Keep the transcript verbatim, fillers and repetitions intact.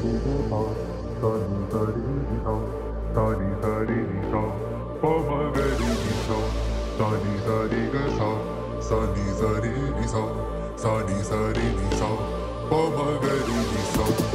re ga sa, sa ni sa re ni sa, sa ni sa re ni sa, pa ma ga re ni sa, sa ni sa re ga sa, sa ni sa re ni sa, sa ni sa re ni sa, pa ma ga re ni sa.